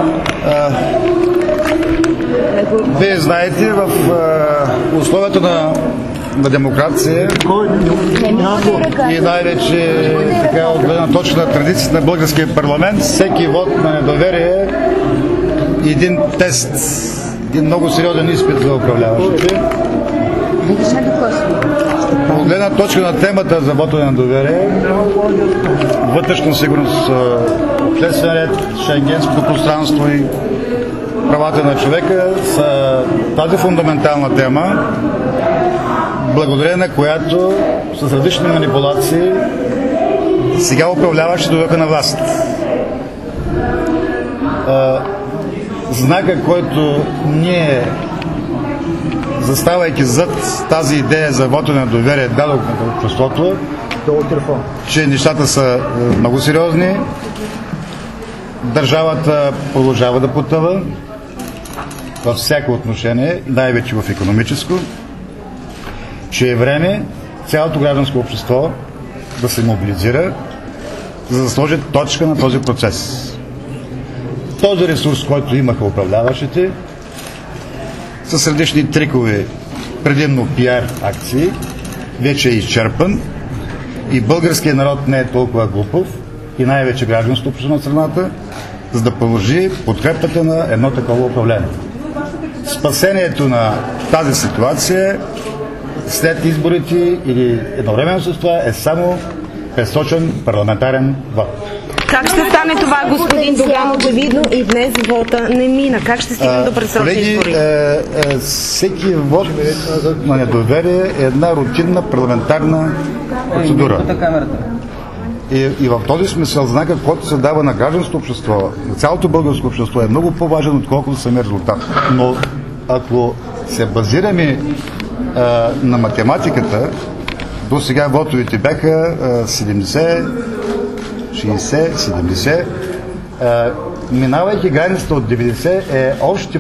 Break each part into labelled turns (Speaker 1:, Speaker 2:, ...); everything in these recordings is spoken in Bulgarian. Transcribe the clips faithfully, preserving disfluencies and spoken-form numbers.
Speaker 1: Вие знаете, в а, условията на, на демокрация и най-вече така от гледна точка на традицията на българския парламент, всеки вод на недоверие е един тест, един много сериозен изпит за управляващите. От гледна точка на темата за вота на недоверие, вътрешна сигурност, обществен ред, шенгенското пространство и правата на човека са тази фундаментална тема, благодарение на която с различни манипулации сега управляващи довеха на власт. Знака, който ние, заставайки зад тази идея за вота на доверие, дадохме на обществото, че нещата са много сериозни, държавата продължава да потъва във всяко отношение, най-вече в икономическо, че е време цялото гражданско общество да се мобилизира, за да сложи точка на този процес. Този ресурс, който имаха управляващите, с различни трикове, предимно пиар акции, вече е изчерпан и българският народ не е толкова глупав и най-вече гражданското общество на страната, за да продължи подкрепата на едно такова управление. Спасението на тази ситуация след изборите или едновременно с това е само пресочен парламентарен вод.
Speaker 2: Как ще стане това, господин Доган? Очевидно и днес вота не мина. Как ще стигнем до предсрочни избори?
Speaker 1: Е, е, всеки вод на недоверие е една рутинна парламентарна процедура. И, и в този смисъл знака, който се дава на гражданското общество, на цялото българско общество, е много по-важен, отколкото самия резултат. Но ако се базираме а, на математиката, до сега вотовете бяха а, седемдесет, шейсет, седемдесет. А, минавайки границата от деветдесет е още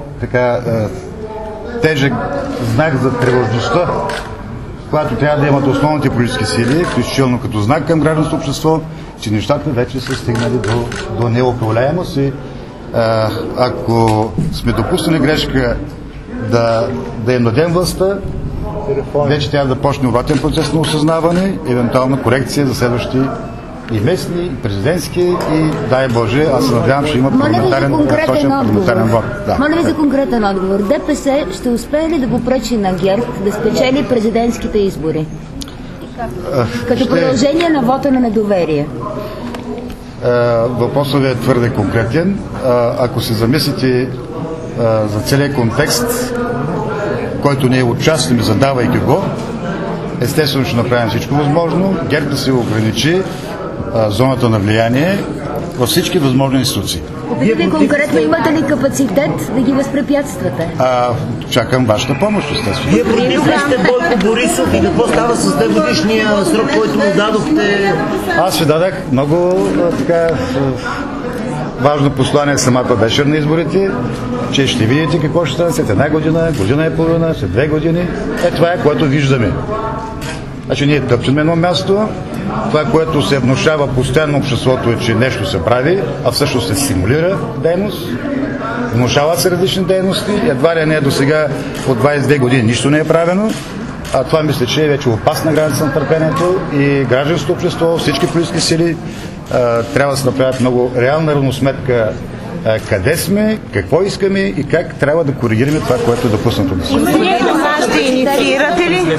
Speaker 1: по-тежък знак за тревожността, когато трябва да имат основните политически сили, включително като знак към гражданското общество, че нещата вече са стигнали до, до неуправляемост и а, ако сме допуснали грешка да, да им дадем властта, вече трябва да почне обратен процес на осъзнаване, евентуална корекция за следващи и местни, и президентски, и дай Боже, аз се надявам, че има парламентарен, точен парламентарен вод. Да.
Speaker 3: Моля ви за конкретен отговор. ДПС ще успее ли да го пречи на ГЕРБ да спечели президентските избори? Като ще... продължение на вота на недоверие.
Speaker 1: Въпросът ви е твърде конкретен. Ако се замислите за целият контекст, който ние участваме, задавайки го, естествено ще направим всичко възможно. ГЕРБ да се ограничи зоната на влияние във всички възможни институции.
Speaker 3: Вие конкретно имате ли капацитет да ги възпрепятствате?
Speaker 1: А, чакам вашата помощ, естествено.
Speaker 4: Вие против ли сте Бойко Борисов и какво става с двегодишния срок, който му дадохте?
Speaker 1: Аз ви дадах много така важно послание самата вечер на изборите, че ще видите какво ще стане след една година, година и половина, след две години. Е, това е, което виждаме. Значи ние тъпчем едно място, това, което се внушава постоянно обществото е, че нещо се прави, а всъщност се симулира дейност, внушават се различни дейности, едва ли не е до сега от двайсет и две години нищо не е правено, а това мисля, че е вече опасна граница на търпението и гражданското общество, всички политически сили а, трябва да се направят много реална равносметка а, къде сме, какво искаме и как трябва да коригираме това, което е допуснато да се.
Speaker 2: Ще инициирате ли?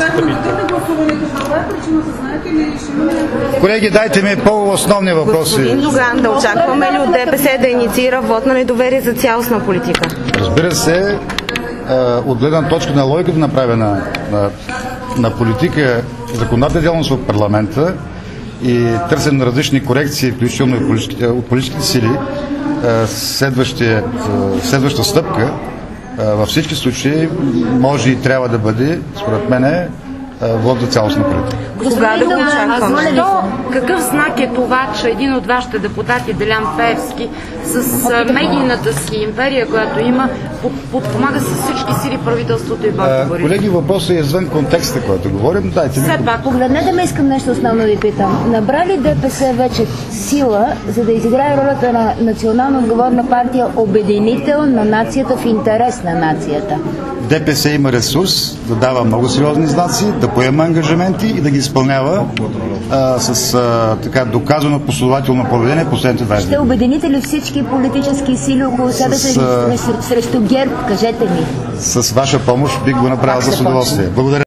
Speaker 1: Колеги, дайте ми по-основни въпроси.
Speaker 2: Господин Доган, да очакваме ли от ДПС да инициира вод на недоверие за цялостна политика?
Speaker 1: Разбира се, от гледна точка на логиката направена на, на политика, законодателна дейност в парламента и търсен на различни корекции, включително и политическите, от политическите сили, следваща стъпка във всички случаи може и трябва да бъде, според мен, вот за цялостна политика.
Speaker 2: Кога да го очакваме?
Speaker 3: Моля ви
Speaker 5: Защо,
Speaker 3: се.
Speaker 5: какъв знак е това, че един от вашите депутати, Делян Пеевски, с а, медийната си империя, която има, под, подпомага с всички сили правителството и Бойко
Speaker 1: А,
Speaker 5: Борисов?
Speaker 1: колеги, въпросът е извън контекста, който говорим. Дайте ми.
Speaker 5: Все пак,
Speaker 3: Погледнете ме, искам нещо основно ви питам. Набра ли ДПС вече сила, за да изиграе ролята на национално отговорна партия, обединител на нацията в интерес на нацията?
Speaker 1: ДПС има ресурс да дава много сериозни знаци, да поема ангажименти и да ги изпълнява а, с а, така доказано последователно поведение последните двайсет
Speaker 3: Ще
Speaker 1: години.
Speaker 3: обедините ли всички политически сили около себе си
Speaker 1: С, а,
Speaker 3: срещу, срещу ГЕРБ? Кажете ми.
Speaker 1: С ваша помощ бих го направил
Speaker 3: Пак ще
Speaker 1: с удоволствие. Благодаря.